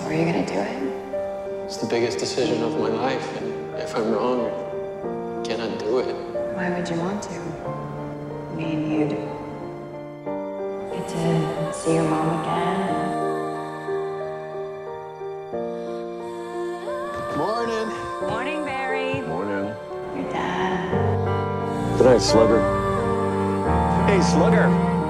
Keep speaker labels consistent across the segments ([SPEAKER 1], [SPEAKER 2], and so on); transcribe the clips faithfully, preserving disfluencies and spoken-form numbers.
[SPEAKER 1] are you gonna do it?
[SPEAKER 2] It's the biggest decision of my life, and if I'm wrong, I can't undo it.
[SPEAKER 1] Why would you want to? I mean, you'd get to see your mom again.
[SPEAKER 2] Morning.
[SPEAKER 1] Morning, Barry.
[SPEAKER 3] Morning.
[SPEAKER 1] Your dad.
[SPEAKER 3] Good night, Slugger. Hey, Slugger.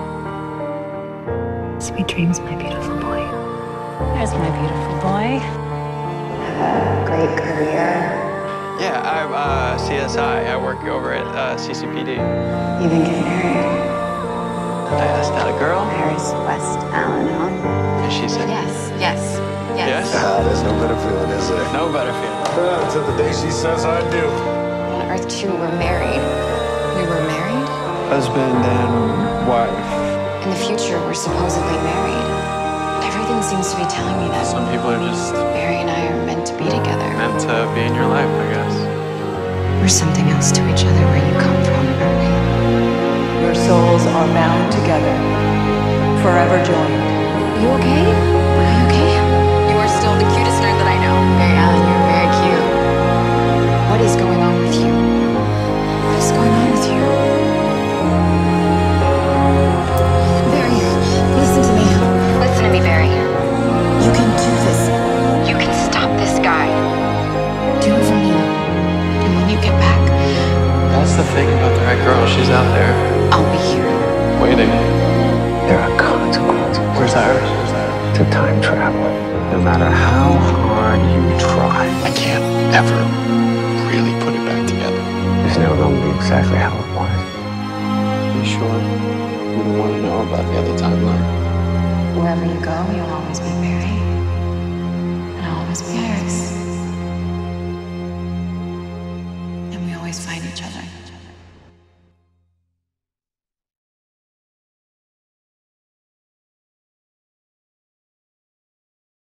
[SPEAKER 1] Sweet dreams, my beautiful boy. There's my beautiful boy. Have a great career.
[SPEAKER 2] Yeah, I'm uh, C S I. I work over at uh, C C P D.
[SPEAKER 1] You even get married.
[SPEAKER 2] I asked out a girl,
[SPEAKER 1] There's West Al-Anon.
[SPEAKER 2] and she said,
[SPEAKER 1] Yes, yes, yes.
[SPEAKER 2] Yes?
[SPEAKER 3] Ah, there's no better feeling, is there?
[SPEAKER 2] No better feeling.
[SPEAKER 3] Ah, until the day she says I do.
[SPEAKER 1] On Earth two, we're married. We were married?
[SPEAKER 2] Husband and wife.
[SPEAKER 1] In the future, we're supposedly married. Everything seems to be telling me that
[SPEAKER 2] Some people are just
[SPEAKER 1] Barry and I are meant to be together.
[SPEAKER 2] meant to be in your life, I guess.
[SPEAKER 1] We're something else to each other where you come from, aren't we?
[SPEAKER 4] Your souls are bound together, forever joined.
[SPEAKER 1] You okay? Are you okay? You are still the cutest nerd that I know. Barry Allen, you're very cute. What is going on with you? What is going on with you? Barry, listen to me. Listen to me, Barry. You can do this. You can stop this guy. Do it for me. And when you get back,
[SPEAKER 2] That's the thing about the right girl. She's out there,
[SPEAKER 1] I'll be here.
[SPEAKER 2] waiting.
[SPEAKER 3] There are consequences
[SPEAKER 2] Where's Iris? Where's Iris?
[SPEAKER 3] to time travel. No matter how hard you try,
[SPEAKER 2] I can't ever really put it back together.
[SPEAKER 3] it's never going to be exactly how it was.
[SPEAKER 2] You sure you don't want to know about the other timeline?
[SPEAKER 1] Wherever you go, you'll always be Barry. And I'll always be Iris. And we always find each other.